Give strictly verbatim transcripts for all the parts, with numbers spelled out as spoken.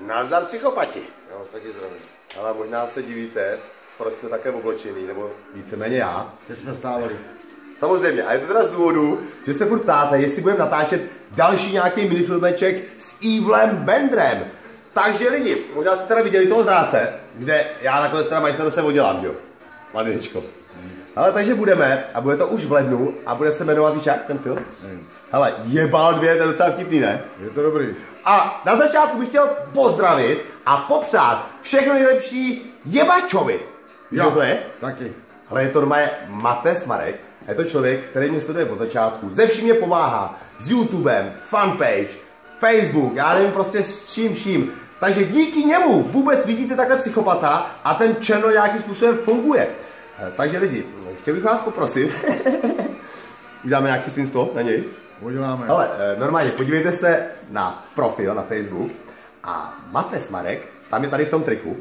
Nazdar psychopati. Já vás taky zdravím. Ale možná se divíte, proč jsme také oblečený, nebo víceméně já. Teď jsme stávali. Samozřejmě, a je to teda z důvodu, že se furt ptáte, jestli budeme natáčet další nějaký minifilmeček s Evilem Bendrem. Takže lidi, možná jste teda viděli toho zrádce, kde já nakonec teda majster se odělám, že jo? Mladečko. Ale takže budeme, a bude to už v lednu, a bude se jmenovat, víš jak, ten film? Hmm. Hele, Jebal dvě, to je docela vtipný, ne? Je to dobrý. A na začátku bych chtěl pozdravit a popřát všechno nejlepší Jebačovi. Víš, kdo to je? Taky. Ale je to normálně Mates Marek. Je to člověk, který mě sleduje od začátku. Ze vším mě pomáhá. S YouTubem, fanpage, Facebook, já nevím prostě s čím vším. Takže díky němu vůbec vidíte takhle psychopata a ten channel nějakým způsobem funguje. Takže lidi, chtěl bych vás poprosit. Uděláme nějaký svinstvo na něj? Uděláme. Ale normálně, podívejte se na profil na Facebook a Mates Marek, tam je tady v tom triku.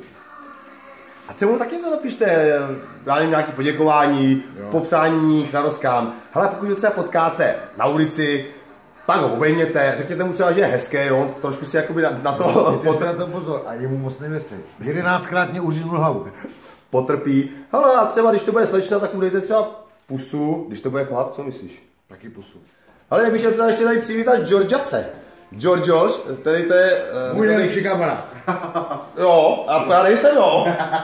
A celou taky něco napište, já nevím, nějaké poděkování, jo. Popřání k narozkám. Hele, pokud ho třeba potkáte na ulici, tak ho obejměte, řekněte mu třeba, že je hezký, on trošku si jakoby na, na to... Potr... na to pozor a jemu moc nevěřte. jedenáctkrát mě uříznul hlavu. Potrpí. Hele, a třeba když to bude slečna, tak mu dejte třeba pusu, když to bude chlap, co myslíš? Taky pusu. Ale já bych chtěl třeba ještě tady přivítat Georgiase. Georgios, který to je... Uh, Můj nejlepší kamarád. Jo, a já nejsem, jo.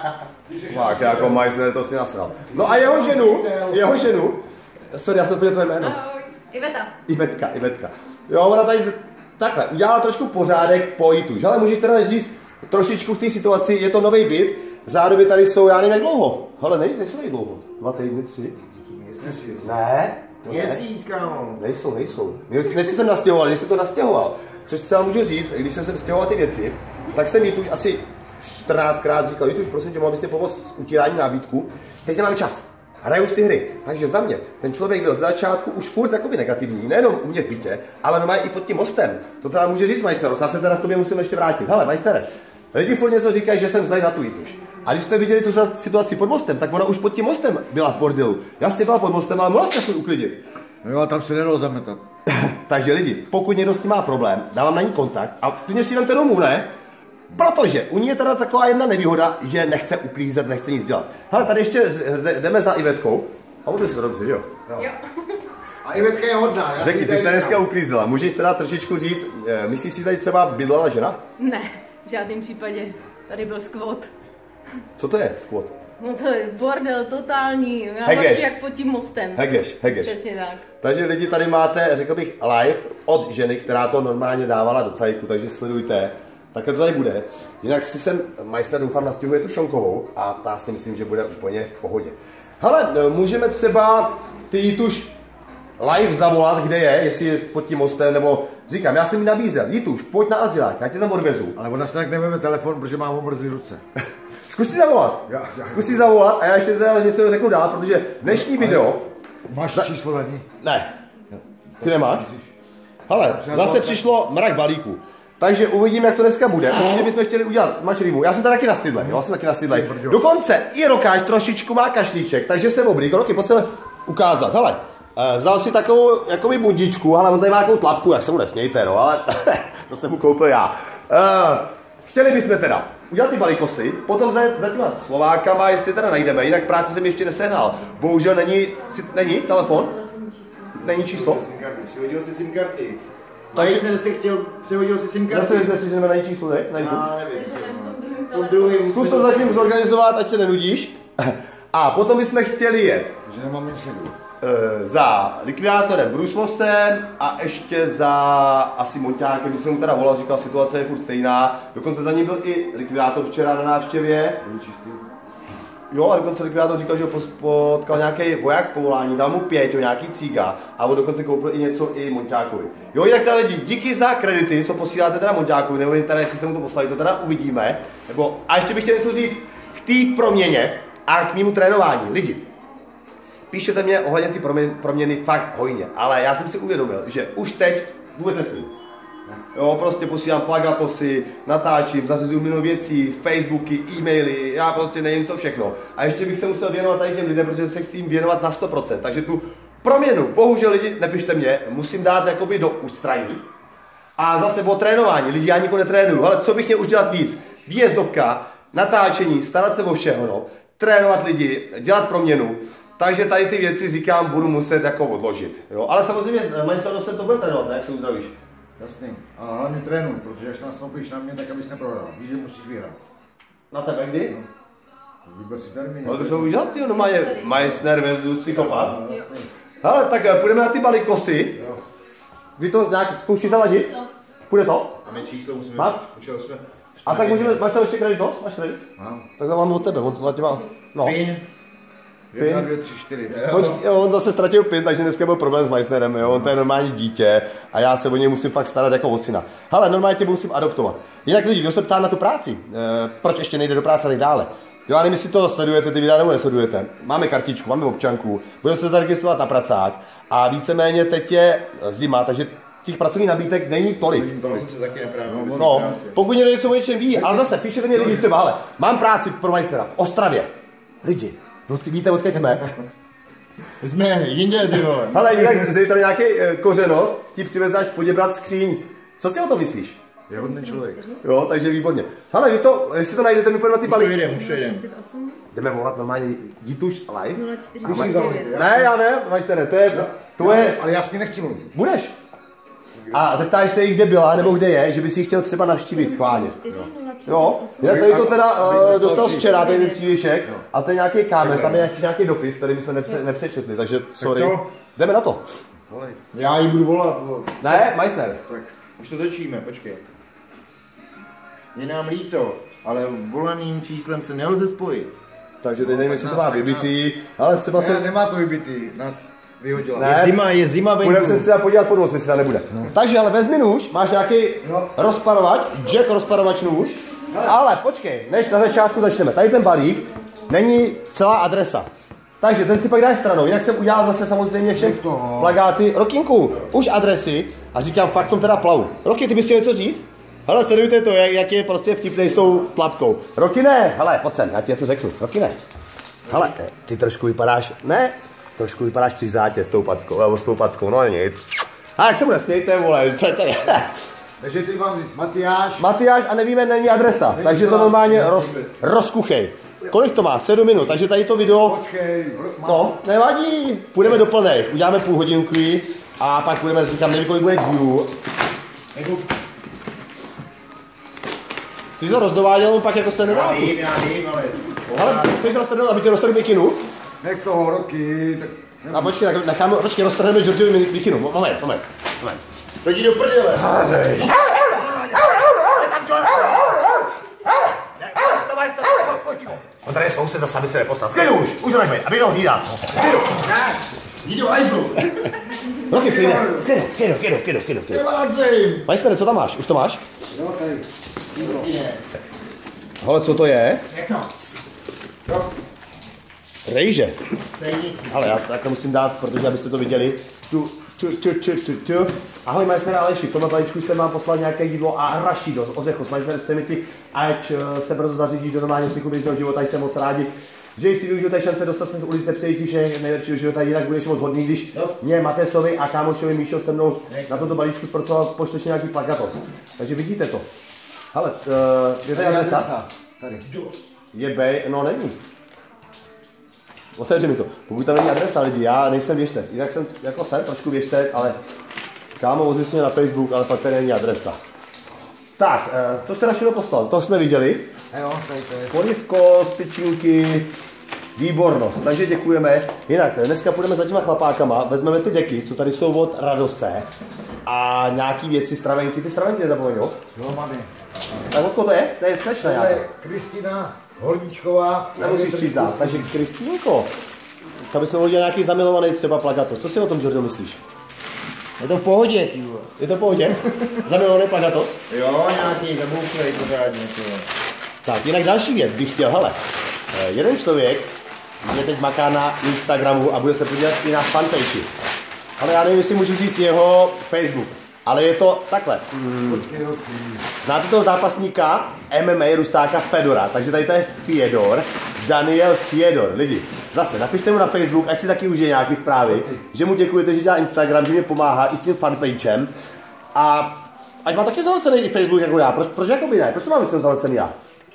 Tak, jako majster to si nasral. No a jeho ženu, jeho ženu, sorry, já jsem úplně tvoje jméno. Ahoj, Iveta. Ivetka, Ivetka. Jo, ona tady takhle, udělala trošku pořádek po jitu, ale můžeš teda říct trošičku v té situaci, je to nový byt, řádově tady jsou, já nevím jak dlouho. Hele, nej, nejsou tady dlouho, dva týdny, tři. Měsíc. Ne. Měsíc, kámo. Nejsou, nejsou. Než jsem nastěhoval, když jsem to nastěhoval, což třeba můžu říct, když jsem sem stěhoval ty věci, tak jsem Jituš asi čtrnáctkrát říkal, Jituš, prosím tě, mohl bys mi pomoct s utíráním nábytku. Teď nemám čas. Hraju si hry. Takže za mě, ten člověk byl z začátku už furt takový negativní, nejenom u mě v bytě, ale normálně i pod tím mostem. To teda může říct majster, já se teda k tobě musím ještě vrátit. Hele, majstere, lidi furt něco říkají, že jsem zlej na tu Jituš. A když jste viděli tu situaci pod mostem, tak ona už pod tím mostem byla v bordelu. Jasně byla pod mostem, ale mohla se aspoň uklidit. No jo, tam se nedalo zametat. Takže lidi, pokud někdo s tím má problém, dávám na ní kontakt a klidně si vemte domů, ne? Protože u ní je teda taková jedna nevýhoda, že nechce uklízet, nechce nic dělat. Hele, tady ještě jdeme za Ivetkou. A bude se dobře, jo? Jo. A Ivetka je hodná. Řekni, ty jsi dneska uklízela. Můžeš teda trošičku říct, myslíš si, že tady třeba bydlela žena? Ne, v žádném případě. Tady byl skvot. Co to je squat? No to je bordel totální, já Hegeš. jak pod tím mostem. Hegeš, hegeš. Přesně tak. Takže lidi, tady máte, řekl bych, live od ženy, která to normálně dávala do cajku, takže sledujte. Takhle to tady bude. Jinak si sem majster doufám nastěhuje tu Šonkovou a ta si myslím, že bude úplně v pohodě. Hele, můžeme třeba ty Jituš live zavolat, kde je, jestli je pod tím mostem, nebo říkám, já jsem jí nabízel, Jituš, pojď na azylák, já tě tam odvezu. Ale ona se tak neveme telefon, protože mám omrzlý ruce. Zkus si zavolat. Já, já. Zkus si zavolat a já ještě teda něco řeknu dál, protože dnešní video... Máš za... číslo na ní? Ne. Ty nemáš? Hele, zase přišlo mrak balíků. Takže uvidíme, jak to dneska bude. Určitě bychom chtěli udělat mašrýmu. Já jsem tady taky nastydlej, jo, jsem taky nastydlej. Dokonce i Rokáš trošičku má kašlíček, takže jsem oblík. Roky, pojď se ukázat. Hele, vzal si takovou jakoby bundičku, ale on tady má takovou tlapku, jak se mu nesmějte, no, ale to jsem mu koupil já. Chtěli bychom teda udělat ty balíkosy, potom za, za těma Slovákama, jestli teda najdeme, jinak práci jsem ještě nesehnal. Bohužel není, není telefon? Není číslo? Přihodil si SIM karty. Takže jsem si chtěl, přihodil si SIM karty. Myslíte si, že není číslo teď? Na YouTube? Já nevím. V tom druhém Zkus to zatím zorganizovat, ať se nenudíš. A potom bychom chtěli jet Že nemám nic sedu. e, za likvidátorem Bruslosem a ještě za asi Monťákem, když jsem mu teda volal, říkal, situace je furt stejná. Dokonce za ním byl i likvidátor včera na návštěvě. Byl čistý. Jo, a dokonce likvidátor říkal, že ho potkal nějaký voják z povolání, dal mu pěťo, nějaký cíga a on dokonce koupil i něco i Monťákovi. Jo, jinak teda lidi, díky za kredity, co posíláte teda Monťákovi, nevím teda, jestli jste mu to poslali, to teda uvidíme. Nebo, a ještě bych chtěl něco říct k té proměně a k mému trénování. Lidi, píšete mě ohledně ty proměny, proměny fakt hojně, ale já jsem si uvědomil, že už teď vůbec nesmím. Jo, prostě posílám plagatosy, natáčím, zařizuju milion věcí, Facebooky, e-maily, já prostě nevím co všechno. A ještě bych se musel věnovat tady těm lidem, protože se chci jim věnovat na sto procent. Takže tu proměnu, bohužel lidi, nepište mě, musím dát jakoby do ústraní. A zase o trénování, lidi, já nikoho netrénuju, ale co bych měl už dělat víc? Výjezdovka, natáčení, starat se o všeho, no. Trénovat lidi, dělat proměnu. Takže tady ty věci, říkám, budu muset jako odložit, jo. Ale samozřejmě, mají se to bude trénovat, ne? Jak se uzdravíš? Jasný, ale hlavně trénuj, protože až nastoupíš na mě, tak abys neprohrál. Víš, že musíš vyhrát. Na tebe kdy? No. Vyber si termín. No, to bychom udělat, jo, normálně Meissner versus psychopat. Hele, tak půjdeme na ty balikosy. Vy to nějak zkoušíte lažit? Půjde to? Máme číslo, musíme Mám? počítat jsme. A tak můžeme, máš tam ještě kreditos? Máš kredit? Mám. Tak zavoláme od tebe, on to zatím má. No. Pin. Jedna, dvě, tři, čtyři. Počkej, jo, on zase ztratil pin, takže dneska byl problém s Meissnerem, jo, on to je normální dítě a já se o něj musím fakt starat jako o syna. Hele, normálně tě musím adoptovat. Jinak lidi, kdo se ptá na tu práci, e, proč ještě nejde do práce a tak dále. Jo, já nevím, jestli to sledujete, ty videa nebo nesledujete. Máme kartičku, máme občanku, budeme se zaregistrovat na pracák a víceméně teď je zima, takže těch pracovních nabídek není tolik. To jsem se taky na práci. No, no pokud někdo něco o něčem ví, ale zase píšete mě lidi třeba, ale mám práci pro Meissnera v Ostravě. Lidi, víte, odkud jsme? Jsme jinde, ty vole. Hele, jinak zítra nějaký e, kořenost ti přivezeš poděbrat skříň. Co si o to myslíš? Je hodný člověk. Jo, takže výborně. Hele, vy to, jestli to najdete, my půjdeme na ty Už to balíky. jdem, už to jdem. Jdeme volat normálně Jituš live? nula čtyři devět. Ne, já ne, Meissnere, to je, to je, Ale já s ní nechci mluvit. budeš. A zeptáš se jí, kde byla, nebo kde je, že by si ji chtěl třeba navštívit schválně. Jo, já tady to teda uh, dostal včera, tady ten přívěšek, a to je nějaký kámen, tam je nějaký, nějaký dopis, který my jsme nepře, nepřečetli, takže sorry. co? Jdeme na to. Volej. Já jí budu volat. vole. Ne, Meissner. Tak. Už to točíme, počkej. Je nám líto, ale volaným číslem se nelze spojit. Takže teď nevím, jestli to má vybitý, ale třeba Ne, se... nemá to vybitý, nás vyhodila. Ne. Je zima, je zima venku. Budeme se třeba podívat pod nos, jestli tam nebude. No. Takže ale vezmi nůž, máš nějaký No. rozparovač, Jack rozparovač nůž, ale počkej, než na začátku začneme. Tady ten balík není celá adresa. Takže ten si pak dáš stranou, jinak jsem udělal zase samozřejmě všem toho. plagáty. Rokinku, už adresy a říkám, fakt tom teda plavu. Roky, ty bys chtěl něco říct? Hele, sledujte to, jak, jak je prostě vtipnej s tou tlapkou. Roky ne, hele, pojď sem, já ti něco řeknu. Roky ne. Hele, ty trošku vypadáš, ne, trošku vypadáš při zátě s tou packou, nebo s tou packou, no nic. A jak se bude smějte, vole, to je to je. Takže ty mám říct, Matyáš. Matyáš a nevíme, není adresa, Není takže to to normálně tam, roz, rozkuchej. Kolik to má? sedm minut, takže tady to video, Počkej. Mám. no, nevadí, půjdeme do plnej, uděláme půl hodinku a pak půjdeme, říkám, nevím, kolik bude díl. Ty jsi to rozdováděl, pak jako se nedá. Já vím, já vím, ale... Ale chceš roztrhnout, aby tě roztrhl mikinu? Nech toho Roky. Tak... A počkej, tak necháme, počkej, roztrhneme Georgeovi mikinu, moment, moment, moment. To jdi do prdele. Hádej. On tady je soused, zase aby se nepostav. Klidu už, už ho nechme, aby ho hlídal. Jdi do hajzlu. Roky, klidu, klidu, klidu, klidu, klidu, klidu, klidu. Nevácej. Meissnere, co tam máš? Už to máš? Jo, tady. Hele, co to je? Všechno. Dost. Rejže. Sejdi si. Ale já takhle musím dát, protože abyste to viděli. Tu, ču, ču, ču, ču, ču. Ahoj, Meissnere Aleši, v tomhle balíčku jsem vám poslal nějaké jídlo a arašido z ořechů. Meissnere, chce mi ti, ať eh, se brzo zařídíš do normálního cyklu běžného života, jsem moc rádi. Že jsi využil té šance dostat se z ulice, přejít ti vše nejlepší do života, jinak budeš moc hodný, když mě, Matesovi a kámošovi Míšo se mnou na tomto balíčku zpracoval poštečně nějaký plakatos. Takže vidíte to. Hele, uh, je tady adresa? Tady. Je B, no není. Otevři mi to. Pokud tam není adresa lidi, já nejsem věštec. Jinak jsem, jako jsem trošku věštec, ale kámo, ozvi se mě na Facebook, ale pak tady není adresa. Tak, uh, co jste našeho poslal? To jsme viděli. Jo, tady to je. Polivko, spičinky, výbornost, takže děkujeme. Jinak, dneska půjdeme za těma chlapákama, vezmeme ty deky, co tady jsou od Radose a nějaký věci, stravenky, ty stravenky nezapomeň, jo? Jo, máme. Tak odkud to je? To je slečna To nějaká. je Kristina Horníčková. Nemusíš číst dál, takže Kristýnko, tam bychom mohli dělat nějaký zamilovaný třeba plagatos. Co si o tom, George, myslíš? Je to v pohodě, ty vole. Je to v pohodě? Zamilovaný plagatos? Jo, nějaký zabouklej pořádně, ty vole. Tak, jinak další věc bych chtěl, hele, eh, jeden člověk mě teď maká na Instagramu a bude se podívat i na fanpage. Ale já nevím, jestli můžu říct jeho Facebook, ale je to takhle. Mm. Znáte toho zápasníka M M A Rusáka Fedora, takže tady to je Fiedor, Daniel Fiedor. Lidi, zase napište mu na Facebook, ať si taky užije nějaký zprávy, že mu děkujete, že dělá Instagram, že mě pomáhá i s tím fanpagem. A ať má taky zalecený i Facebook jako já. Proč, proč jako by ne? Proč to mám být zalecený já?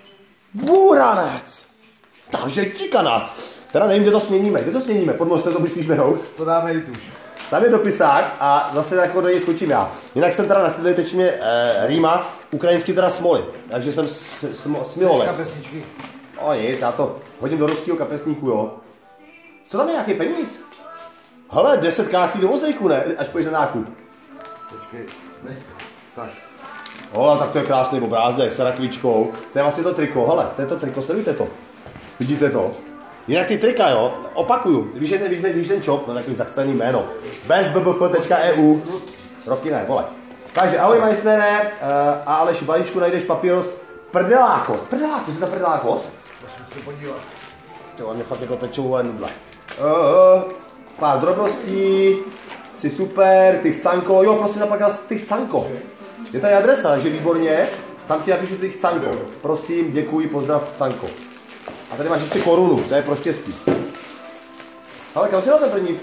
Bůranec! Takže tikanec. Teda nevím, kde to směníme. Kde to směníme? Podmořte to myslíš nehout? To dáme i tuž. Tam je dopisák a zase jako do něj skočím já. Jinak jsem teda nastydlil teď mě e, rýma, ukrajinsky teda smoly. Takže jsem smilovec. Kapesničky. O nic, já to hodím do ruského kapesníku, jo. Co tam je, nějaký peníz? Hele, deset káchlí do vozejku, ne? Až půjdeš na nákup. Počkej, ne. Tak. Hele, tak to je krásný obrázek s rakvičkou. To je vlastně to triko, hele, to je to triko, sledujte to. Vidíte to? Jinak ty trika, jo, opakuju, když je víš, víš ten čop, no takový zachcený jméno. bez b b f tečka e u. Roky ne, vole. Takže ahoj majstere, uh, a Aleši balíčku najdeš papíros prdelákos. Prdelákos, je to prdelákos? Musím se podívat. To mě fakt jako tečou nudle. Uh, pár drobností, jsi super, ty chcanko, jo, prosím napadl ty chcanko. Je tady adresa, takže výborně, tam ti napíšu ty chcanko. Prosím, děkuji, pozdrav chcanko. A tady máš ještě korunu, to je pro štěstí. Ale kam si dal ten první?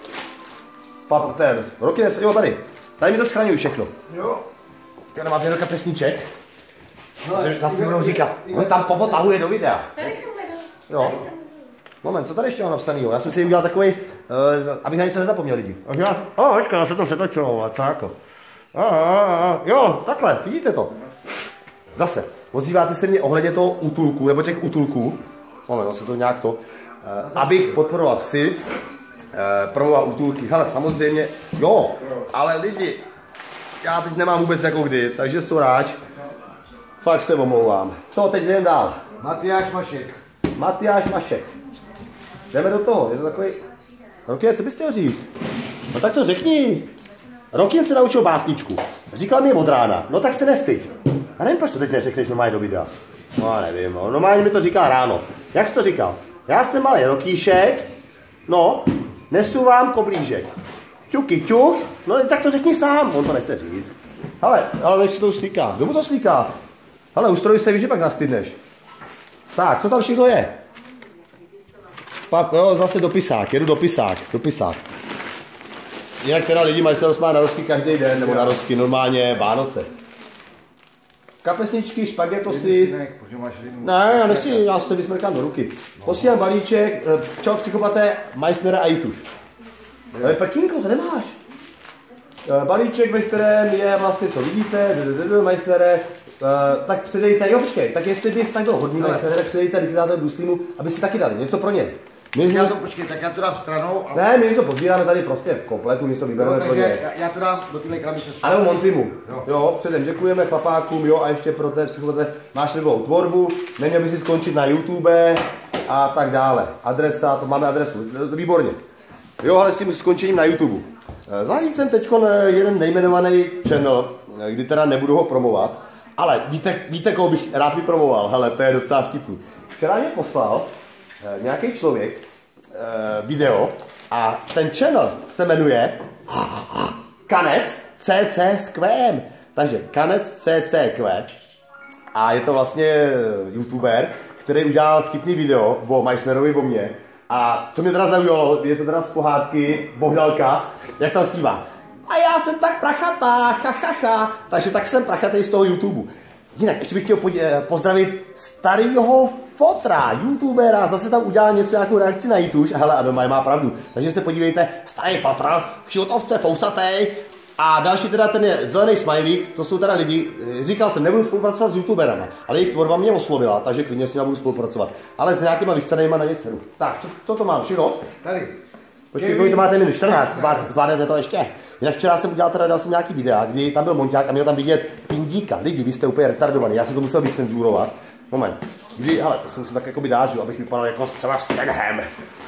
Pap, ten, roky nes... jo, tady. Tady mi to schraňuji všechno. Jo. Ty nemáte jenom kapesníček? No, zase budou říkat, on tam popotahuje do videa. Tady jsem hledal. Jo. Moment, co tady ještě mám napsanýho? Já jsem si jim dělal takový, uh, abych na něco nezapomněl lidi. A já, o, počkej, já se to setočilo, a tak. A, a, a, jo, takhle, vidíte to. Zase, ozýváte se mě ohledně toho útulku, nebo těch útulků. Moment, se to nějak to. Uh, abych podporoval psy, uh, promoval útulky. Hele, samozřejmě, jo, ale lidi, já teď nemám vůbec jako kdy, takže soráč. Fakt se omlouvám. Co, teď jdem dál. Matyáš Mašek. Matyáš Mašek. Jdeme do toho, je to takový... Roky, co bys chtěl říct? No tak to řekni. Roky se naučil básničku. Říkal mi je od rána, no tak se nestyď. A nevím, proč to teď neřekneš normálně do videa. No nevím, no. Normálně mi to říká ráno. Jak jsi to říkal? Já jsem malý Rokýšek, no, nesu vám koblížek. Ťuky ťuk, no tak to řekni sám, on to nechce říct. Hele, ale než si to už slíká. Kdo mu to slíká? Hele, ustrojí se, víš, že pak nastydneš. Tak, co tam všechno je? Pa, jo, zase dopisák, jedu dopisák, dopisák. Jinak teda lidi mají se rozmát na rozky každý den, nebo na rozky normálně Vánoce. Kapesničky, špagetosy. Ne, já nechci, já se vysmrkám do ruky. Posílám balíček, čau psychopaté, majstnera a jituš. Ale prkínko, to nemáš. Balíček, ve kterém je vlastně, co vidíte, majstnere. Uh, tak předejte, jo počkej, tak jestli bys tak byl hodný majstere, tak předejte likvidátor Bruslímu, aby si taky dali něco pro ně. My já to, počkej, tak já to dám stranou. A... Ne, my něco pozbíráme tady prostě v kompletu, něco vybereme no, pro ně. Já, já to dám do tyhle krabice. A nebo Montimu. Jo. jo, předem děkujeme chlapákům, jo, a ještě pro té psychopaté máš nebylo tvorbu, neměl by si skončit na YouTube a tak dále. Adresa, to máme adresu, výborně. Jo, ale s tím skončením na YouTube. Zahájil jsem teď jeden nejmenovaný channel, kdy teda nebudu ho promovat. Ale víte, víte, koho bych rád vypromoval? Hele, to je docela vtipný. Včera mě poslal eh, nějaký člověk eh, video a ten channel se jmenuje Kanec C C s Q. Takže Kanec C C Q. A je to vlastně youtuber, který udělal vtipný video o Meissnerovi, o mně. A co mě teda zaujalo, je to teda z pohádky Bohdalka, jak tam zpívá. A já jsem tak prachatá, ha, ha, ha. Takže tak jsem prachatý z toho YouTube. Jinak ještě bych chtěl pozdravit starýho fotra, youtubera, zase tam udělal něco, nějakou reakci na YouTube. Hele, a doma má pravdu. Takže se podívejte, starý fotr, šilotovce, fousatej. A další teda ten je zelený smajlík, to jsou teda lidi, říkal jsem, nebudu spolupracovat s youtuberama, ale jejich tvorba mě oslovila, takže klidně s nimi budu spolupracovat. Ale s nějakýma vychcenejma na ně sedu. Tak, co, co to mám, Širo? Tady. Počkej, kolik to máte minut? čtrnáct, zvládnete to ještě? Jinak včera jsem udělal teda, dal jsem nějaký videa, kdy tam byl Monťák a měl tam vidět pindíka. Lidi, vy jste úplně retardovaní, já jsem to musel vycenzurovat. Moment, kdy, hele, to jsem si tak jako by dážil, abych vypadal jako třeba Stenham.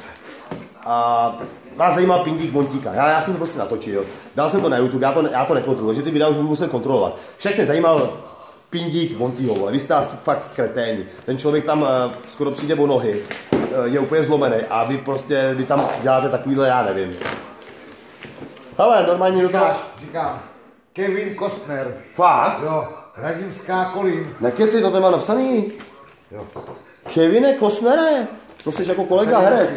A vás zajímal pindík Montíka, já, já jsem to prostě natočil, dal jsem to na YouTube, já to, já to nekontroluji, že ty videa už budu muset kontrolovat. Všechny zajímal pindík Montyho, vole, vy jste asi fakt kreténi. Ten člověk tam uh, skoro přijde o nohy, uh, je úplně zlomený a vy prostě, vy tam děláte takovýhle, já nevím. Hele, normálně do toho... Říkám, Kevin Costner. Fakt? Jo, Radimská Kolín. Nekeci, to má napsaný. Jo. Kevine Costnere, to jsi jako kolega herec.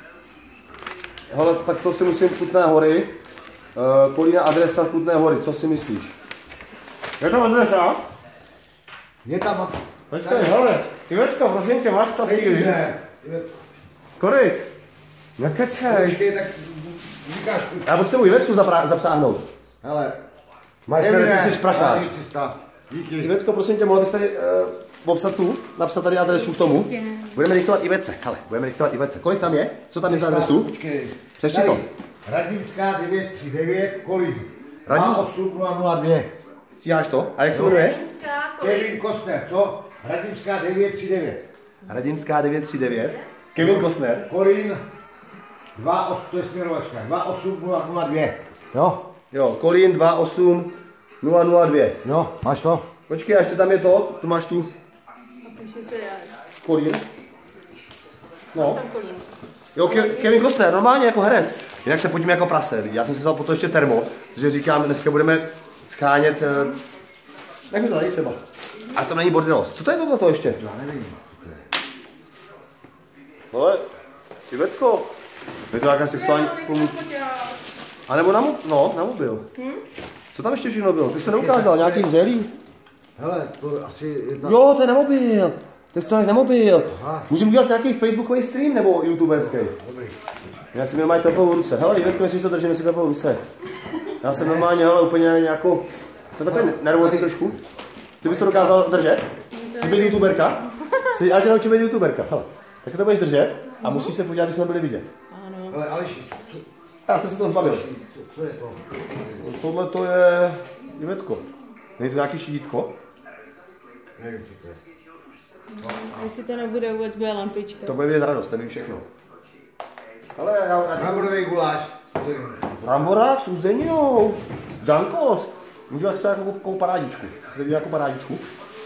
Hele, tak to si musím Kutné Hory. Uh, Kolína adresa Kutné Hory, co si myslíš? Je to adresa? Je tam... Počkej, hele, Ivečko, prosím tě, máš čas chvíli? Kolik? Nekecej. Počkej, tak říkáš... Já potřebuji Ivečku zapsáhnout. Hele. Máš tady, ty jsi špracháč. Díky. Ivečko, prosím tě, mohl bys tady uh, obsat tu, napsat tady adresu k tomu. Budeme diktovat Ivece, hele, budeme diktovat Ivece. Kolik tam je? Co tam je za adresu? Počkej. Přečti to. Radimská devět tři devět, Kolín. Radim... dva osm nula nula dva. Stíháš to? A jak se jmenuje? Radimská, kolik? Kevin Kostner, co? Radimská devět tři devět. Radimská devět tři devět. Kevin Kostner. Kolín. dva osm, to je směrovačka. dva osm nula nula dva. Jo? Jo, Kolín dva osm nula nula dva. Jo, máš to? Počkej, a ještě tam je to, tu máš tu. A píše se jak? Kolín. No. Tam Kolín. Jo, Ke- Kevin Costner, normálně jako herec. Jinak se podíme jako prase, lidi. Já jsem si vzal po to ještě termo, že říkám, dneska budeme schánět... Uh... Jak mi to dají třeba? A to není bordelos. Co to je tohle ještě? Já nevím, co to je. Ale, Ivetko, je to nějaká sexuální pomůcka. A nebo na, mo- no, na mobil. Hm? Co tam ještě všechno bylo? Ty jsi to neukázal, nějaký zelí? Hele, to asi je tam... Jo, to je na mobil. To je stonek na mobil. Aha. Můžeme udělat nějaký facebookový stream nebo youtuberský? Dobrý. Jak si mi mají klepou ruce. Hele, Ivetko, jestli to držím, si klepou ruce. Já jsem normálně, hele, úplně nějakou... Jsem takový nervózní trošku. Ty bys to dokázal držet? Jsi být youtuberka? Jsi, já tě naučím být youtuberka, hele. Tak to budeš držet a musíš se podívat, aby jsme byli vidět. Ano. Ale Aleši, co, co, Já jsem si to zbavil. co, co je to? Tohle to je... Ivetko. Není to nějaký šidítko? Nevím, co to je. Jestli to nebude U S B lampička. To bude vidět radost, to ví všechno. Ale já... já... Bramborový guláš. Bramborák s uzeninou. Dankos. Můžu dělat třeba jako, jako parádičku. Jsi viděl jako parádičku?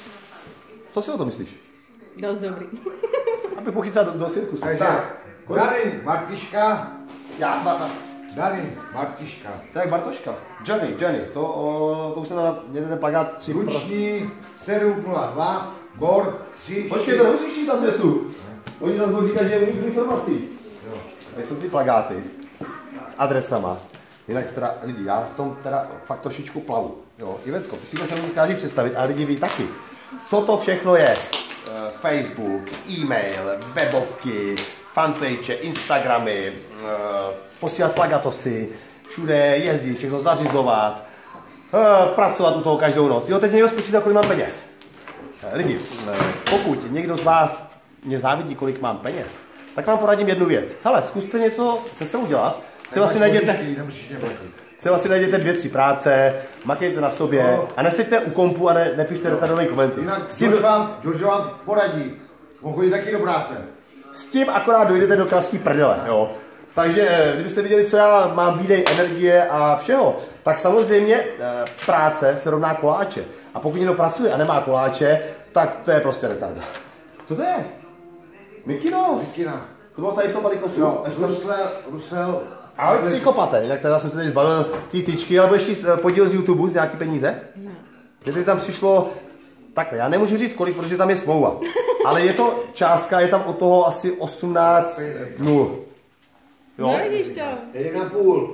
Co si o to myslíš? Dost dobrý. Aby pochycal do, do cirkusu. Takže, kolik? Dany, Martiška. Já, Barta. Dany, Martiška. To je Bartoška. Johnny, Johnny. To, o, to už jsem na jeden plakát tři. Luční sedm nula dva, Bor tři. Počkej, to nemusíš jít adresu. Oni zase budou říkat, že je mnoho informací. Tady jsou ty plakáty s adresama. Jinak teda lidi, já v tom teda fakt trošičku plavu. Jo, Ivetko, ty si to se dokážeš představit, a lidi ví taky. Co to všechno je? Uh, Facebook, e-mail, webovky, fanpage, Instagramy, uh, posílat plagatosy, všude jezdit, všechno zařizovat, uh, pracovat u toho každou noc. Jo, teď někdo spočítá, kolik mám peněz. Uh, lidi, uh, pokud někdo z vás mě závidí, kolik mám peněz, tak vám poradím jednu věc. Hele, zkuste něco se sebou dělat. Třeba si najděte, třeba si najděte dvě, tři práce, makejte na sobě no. A neseďte u kompu a ne, nepište retardové komenty. Jinak s tím, George vám, George vám poradí, on chodí taky do práce. S tím akorát dojdete do kravský prdele, jo. Takže kdybyste viděli, co já mám výdej energie a všeho, tak samozřejmě práce se rovná koláče. A pokud někdo pracuje a nemá koláče, tak to je prostě retarda. Co to je? Mikinos. Mikina. To bylo tady v tom balíkosu. Jo, Rusel, Rusel. Ale psychopate, jinak teda jsem se tady zbavil ty tyčky, ale budeš jíst podíl z YouTube z nějaký peníze? Ne. Kdyby tam přišlo, takhle, já nemůžu říct kolik, protože tam je smlouva, ale je to částka, je tam od toho asi osmnáct nul. Jo? No vidíš to. Jeden a půl.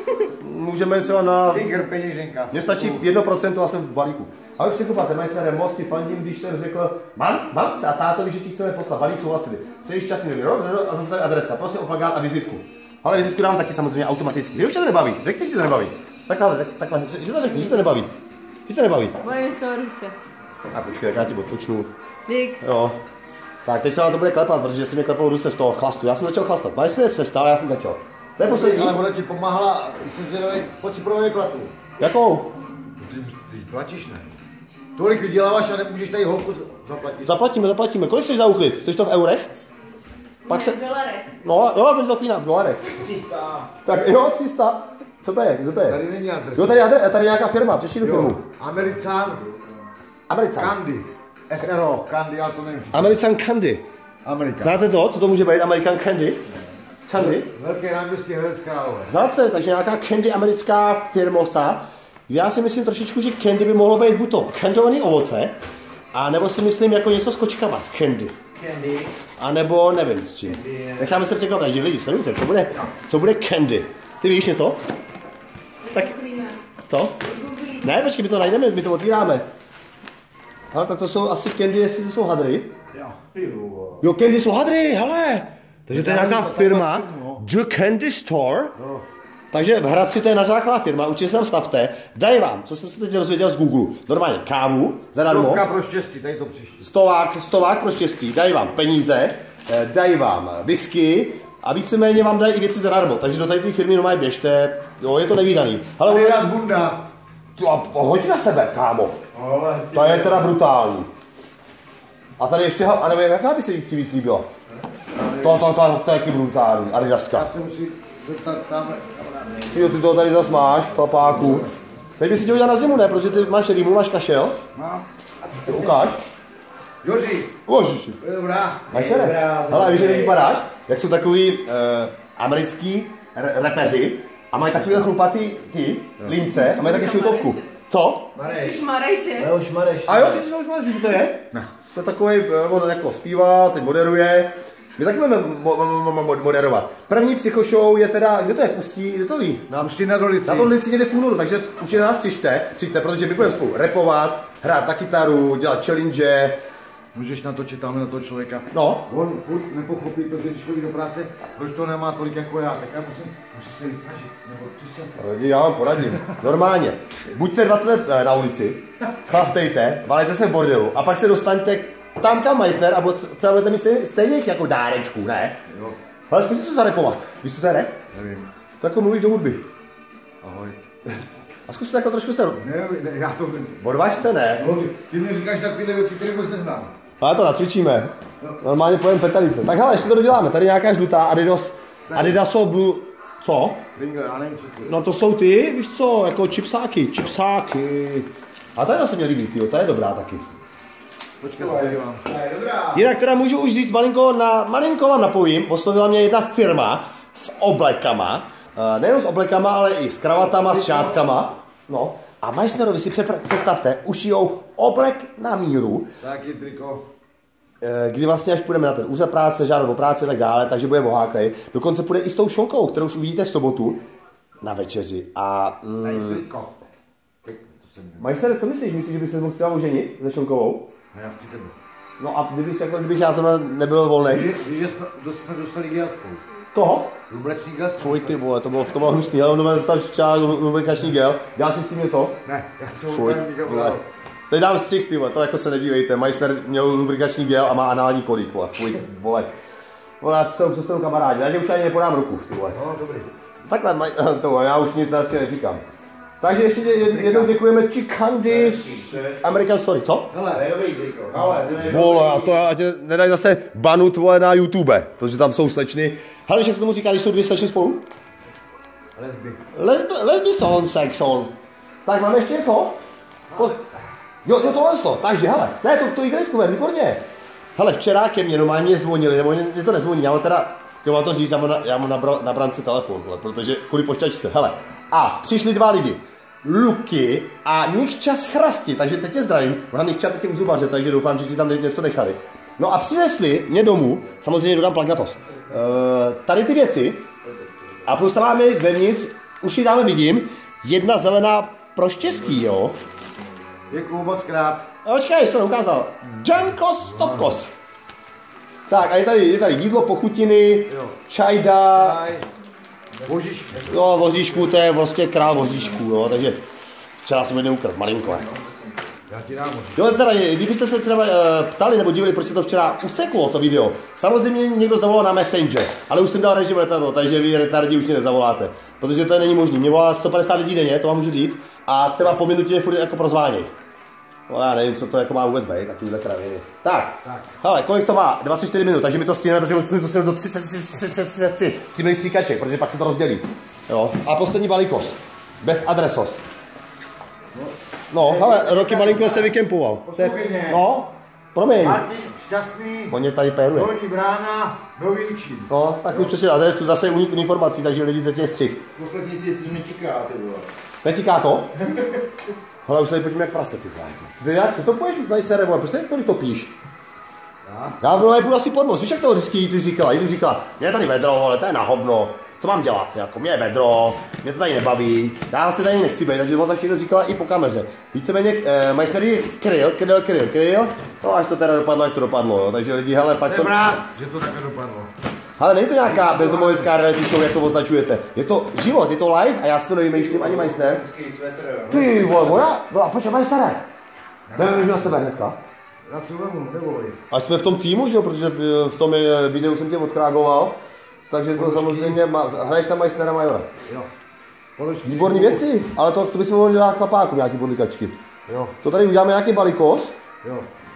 Můžeme třeba na... Tiger peněženka. Mně stačí jedno procento a jsem v balíku. Ale psychopate, mají se moc ti fandím, když jsem řekl, mám, mamce a tátovi, že ti chceme poslat balík, souhlasili. Přeji šťastný nový rok a zase tady adresa, prosím o plakát a vizitku. Ale vizitku dám taky samozřejmě automaticky. Že už tě to nebaví, řekni, že to nebaví. Takhle, tak, takhle, že to řekni, že to nebaví. Že to nebaví. Bojím z toho ruce. A počkej, tak já ti odpočnu. Dík. Jo. Tak teď se vám to bude klepat, protože si mi klepou ruce z toho chlastu. Já jsem začal chlastat. Máš se přestal, já jsem začal. To je poslední. Ale ona ti pomáhala, jsem zvědavý, pojď si provej platu. Jakou? Ty, ty platíš, ne? Tolik vyděláváš a nemůžeš tady holku zaplatit. Zaplatíme, zaplatíme. Kolik chceš za úklid? Chceš to v eurech? Pak se... V dolarech. No, jo, będzie to klína, v dolarech. tři sta. Tak jo, tři sta. Co to je? Kdo to je? Tady není adresa. Jo, tady, adre, tady je nějaká firma, přečti tu firmu. Americán. Americán. Candy. S R O, Candy, já to nevím. American Candy. Amerika. Znáte to? Co to může být? American Candy? Candy? Velké náměstí Hradec Králové. Znáte, takže nějaká Candy americká firmosa. Já si myslím trošičku, že Candy by mohlo být buď to kandovaný ovoce, a nebo si myslím jako něco s kočkama. Candy. Candy. A nebo nevím s čím. Necháme se překvapit, že lidi, sledujte, co bude, co bude Candy. Ty víš něco? Tak, co? Ne, počkej, my to najdeme, my to otvíráme. Ale tak to jsou asi candy, jestli to jsou hadry. Jo. Jo, candy jsou hadry, hele. Takže to je nějaká firma, The Candy Store. Takže v Hradci to je nařáklá firma, určitě se tam stavte. Dají vám, co jsem se teď dozvěděl z Google, normálně kávu zadarmo. Stovka pro štěstí, tady to příští. Stovák, stovák pro štěstí, dají vám peníze, dají vám whisky a víceméně vám dají i věci zadarmo. Takže do tady té firmy normálně běžte, jo, je to nevídaný. Ale Tady je nás bunda. hoď na sebe, kámo. To je teda brutální. A tady ještě, a nevím, jaká by se ti víc líbila? To, to, to, to je taky brutální, Adidaska. Já se musím zeptat tam. Jo, ty to tady zase máš, chlapáku. Teď by si to udělal na zimu, ne? Protože ty máš rýmu, máš kašel. Mám. Ty ukáž. Joži. Božiši. Dobrá. Máš se ne? Hele, víš, jak vypadáš? Jak jsou takový uh, americký repeři a mají takový chlupatý ty lince a mají taky šutovku. Co? Už Marejše. Leoš Mareš. A jo, ty už máš, že to je? Ne. To je takový, on jako zpívá, teď moderuje. My taky budeme mo- mo- mo- moderovat. První psychoshow je teda, kde to je v Ústí, kde to ví? Na Ústí nad Orlicí. Na Orlici někde v únoru, takže už na nás přijďte, přijďte, protože my budeme spolu rapovat, hrát na kytaru, dělat challenge. Můžeš natočit tam na toho člověka. No. On furt nepochopí to, že když chodí do práce, proč to nemá tolik jako já, tak já musím, musím se víc snažit, nebo přes čas. Já vám poradím. Normálně. Buďte dvacet let na ulici, chlastejte, valejte se v bordelu a pak se dostaňte tam kam Meissner a třeba budete mít stejně, stejných jako dárečků, ne? Jo. Ale zkusí to zarepovat. Víš, co to je rap? Nevím. To jako mluvíš do hudby. Ahoj. A zkus to jako trošku se... Ne, ne, já to vím. Odvaž se, ne? No, ty, ty mě říkáš takové věci, které vůbec neznám. Ale to nacvičíme. Normálně pojem petalice. Tak hele, ještě to doděláme. Tady nějaká žlutá Adidas, Adidaso Blue... Co? Ringle, já nevím, co to je. No to jsou ty, víš co, jako chipsáky, chipsáky. A tady se mě líbí, tyjo, ta je dobrá taky. Počkej, se podívám. Jinak teda můžu už říct malinko, na, malinko vám napojím, oslovila mě jedna firma s oblekama, uh, nejen s oblekama, ale i s kravatama, s šátkama. No. A Meissnerovi si přepra- představte, ušijou oblek na míru, Taky triko. kdy vlastně až půjdeme na ten úřad práce, žádat o práci a tak dále, takže bude boháklej. Dokonce půjde i s tou šonkou, kterou už uvidíte v sobotu na večeři. A mm, Triko. Meissner, co myslíš? Myslíš, že by se mohl třeba oženit se šonkovou? A já chci tebe. No a kdyby jako, kdybych já zrovna nebyl volný. Víš, víš, že jsme, do- jsme dostali gel spolu. Koho? Lubrační gel. Fuj ty vole, to bylo, to bylo hnusný, ale on dostal včera lubrikační gel. Dělal si s tím něco? Ne, já jsem Fuj, úplně vole. Teď dám střih, ty vole, to jako se nedívejte. Meissner měl lubrikační gel a má anální kolík, vole. Fuj, vole. Vole, já se přestanu kamarádi, já ti už ani nepodám ruku, ty vole. No, dobrý. Takhle, maj, to, já už nic radši neříkám. Takže ještě jednou děkujeme Chicandish American Story, co? Hele, To je dobrý triko. Ale to je Vole, a to ať nedají zase banu tvoje na YouTube, protože tam jsou slečny. Hele, víš, jak se tomu říká, když jsou dvě slečny spolu? lesby. Lesby, lesby son, sex on. Tak máme ještě něco? Po... Jo, jo, tohle to. Takže, hele, ne, to, to igrejtkové, výborně. Hele, včera ke mně normálně zvonili, nebo mě to nezvoní, já mám teda, ty mám to říct, já mám na, já mám na, bra, na brance telefon, hele, protože kvůli počítačce, hele. A přišli dva lidi, Luky a Nikča z Chrasti, takže teď tě zdravím, ona Nikča teď je u zubaře, takže doufám, že ti tam něco nechali. No a přinesli mě domů, samozřejmě dodám plagatos, uh, tady ty věci a plus tam máme vevnitř, už ji dáme vidím, jedna zelená pro štěstí, jo. Děkuju moc krát. A počkej, jsem ukázal. Jankos Stopkos. Tak a je tady, je tady jídlo, pochutiny, Jo. čajda, Aj. Božišky. jo, voříšku, to je vlastně král voříšku, jo, takže včera jsem jednou ukradl, malinko. Já ti dám možná. Jo, teda, kdybyste se třeba uh, ptali nebo divili, proč se to včera useklo, to video, samozřejmě někdo zavolal na Messenger, ale už jsem dal režim letadlo, takže vy retardi už mě nezavoláte, protože to není možné. Mě volá sto padesát lidí denně, to vám můžu říct, a třeba po minutě mě furt jako prozváněj. No já nevím, co to jako má vůbec být, takovýhle kraviny. Tak, Tak. hele, kolik to má? dvacet čtyři minut, takže my to stihneme, protože musíme to stihnout do třicet, třicet, třicet, třicet tři. Stříbrných stříkaček, protože pak se to rozdělí. Jo. A poslední balíkos. Bez adresos. No, hele, roky malinko se vykempoval. To je- Poslouchej mě. No, promiň. Martin Šťastný, On mě tady péruje. Dolní brána, Nový Čín. No, tak už přečet adresu, zase unik informací, takže lidi teď je střih. Poslední si, jestli mi tiká, ty vole. Netíká to? Hele, už tady pojďme jak prase, ty vole. Ty jak, co to půjdeš, Meissnere, vole, proč tady tolik topíš? Já byl najpůl asi pod most. Víš, jak to vždycky Jitu říkala? Jitu říkala, mě je tady vedro, ale to je na hovno. Co mám dělat? Jako, mě je vedro, mě to tady nebaví. Já se tady nechci být, takže on to ještě říkala i po kameře. Víceméně eh, mají tady kryl, kryl, kryl, kryl. No až to teda dopadlo, až to dopadlo. Jo. Takže lidi, hele, fakt to... Rád, že to takhle dopadlo. Ale není to nějaká bezdomovecká reality show, jak to označujete. Je to život, je to live a já si to nevymýšlím ani Majster. Ty vole, voja, no a počkej, Majstere. Nevím, že na tebe hnedka. Já si uvemu, nevolej. Ať jsme v tom týmu, že jo, protože v tom videu jsem tě odkrágoval. Takže to samozřejmě, hraješ tam Majstera Majora. Jo. Výborný věci, ale to, to bychom mohli dát chlapáku, nějaký podlikačky. Jo. To tady uděláme nějaký balikos. Jo.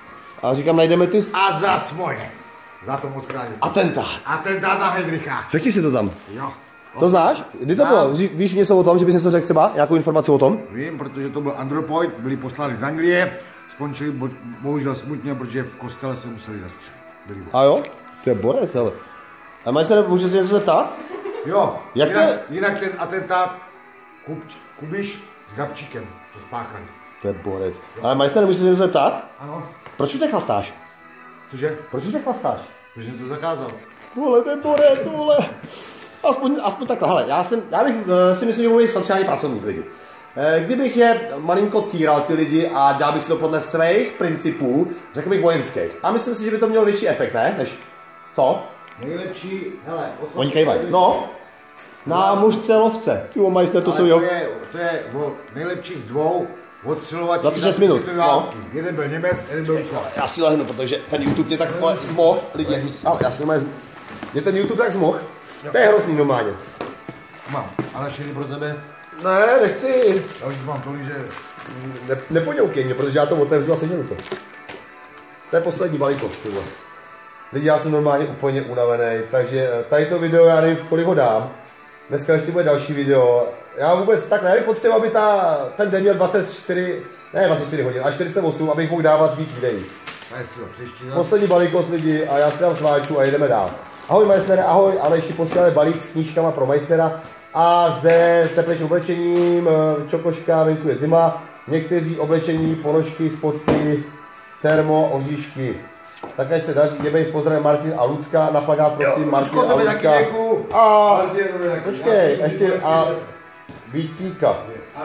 A říkám, najdeme ty... A zas moje. Za to moc krát. Atentát. Atentát na Heidricha. Řekni si to tam. Jo. To znáš? Kdy to bylo? Víš něco o tom, že bys to řekl třeba? Nějakou informaci o tom? Vím, protože to byl Andropoid, byli poslali z Anglie, skončili bo, bohužel smutně, protože v kostele se museli zastřelit. Byli A jo? To je borec, ale. A Majster, můžeš se něco zeptat? Jo, Jak jinak, to je? jinak ten atentát Kub, Kubiš s Gabčíkem to spáchali. To je borec. Ale Majster, můžeš se něco zeptat? Ano. Proč už nechlastáš? Cože? Proč už nechlastáš? Protože jsem to zakázal. Vole, to je borec, vole. Aspoň, aspoň takhle, hele, já, jsem, já bych uh, si myslím, že budu sociální pracovník lidi. Uh, kdybych je malinko týral ty lidi a dělal bych si to podle svých principů, řekl bych vojenských. A myslím si, že by to mělo větší efekt, ne? Než, co? Nejlepší, hele, Oni kejvají. No, na mužce lovce. Ty Majster, to ale jsou to jo. je, to je o nejlepších dvou odstřelovačů. dvacet šest minut, no. Jeden byl Němec, jeden byl Rusák. Já si lehnu, protože ten YouTube mě tak zmohl, lidi, ale já si normálně zmohl. Mě ten YouTube tak zmohl, to je hrozný normálně. Mám, ale šíry pro tebe. Ne, nechci. Já už mám tolik, že... Ne, nepoňoukej mě, protože já to otevřu a seděl to. To je poslední balíkost, tyhle. Lidi, já jsem normálně úplně unavený, takže tady to video, já nevím, v kolik ho dám. Dneska ještě bude další video. Já vůbec tak nevím, potřebuji, aby ta, ten den měl dvacet čtyři, ne dvacet čtyři hodin, a čtyřicet osm, abych mohl dávat víc videí. Poslední balíkost lidi a já si dám sváču a jedeme dál. Ahoj Majstere, ahoj, Aleši, posíláme balík s knížkama pro Majstera a se teplejším oblečením, čokoška, venku je zima, někteří oblečení, ponožky, spodky, termo, oříšky. Také se daří, děbej s pozdravem Martin a Lucka, na plakát prosím, Martin a Lucka. A počkej, ještě a Vítíka.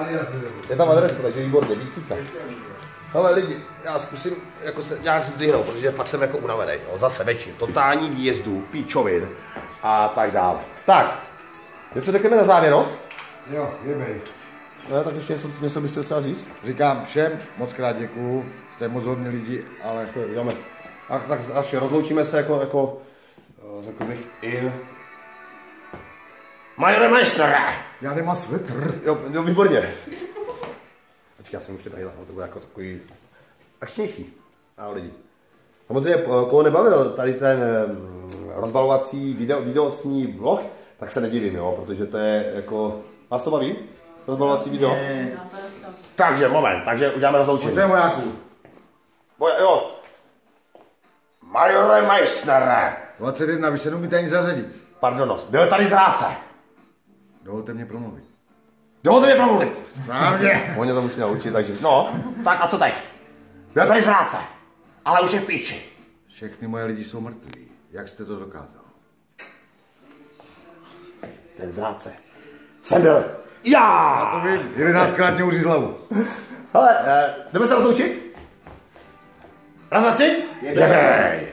Je tam adresa, takže výborně, Vítíka. Hele lidi, já zkusím jako se nějak se zdvihnout, protože fakt jsem jako unavený, jo, zase večer, totální výjezdů, píčovin a tak dále. Tak, něco řekneme na závěr, nos? Jo, jebej. No, tak ještě něco, něco byste třeba říct? Říkám všem moc krát děkuju, jste moc hodní lidi, ale... Jdeme. Tak, tak až rozloučíme se jako, jako, řekl bych, in... Majore Majstere! Já nemám svetr. Jo, jo, výborně. Počkej, já jsem už tady, to bude jako takový akčnější. Ahoj lidi. Samozřejmě, koho nebavil tady ten rozbalovací video, videosní vlog, tak se nedivím, jo, protože to je jako... Vás to baví? Rozbalovací video? Takže, moment, takže uděláme rozloučení. Pojďme vojáků. Boja, jo. Majore Majstere. dvacet jedna, vy se nemůžete ani zařadit. Pardonnost, byl tady zrádce. Dovolte mě promluvit. Dovolte mě promluvit. Správně. Oni to musí naučit, takže... No, tak a co teď? Byl tady zrádce, ale už je v píči. Všechny moje lidi jsou mrtví. Jak jste to dokázal? Ten zrádce jsem byl já. To vím, jedenáctkrát mě uří z hlavu. Hele, jdeme se rozloučit? Raz, dva, tři. Jebej.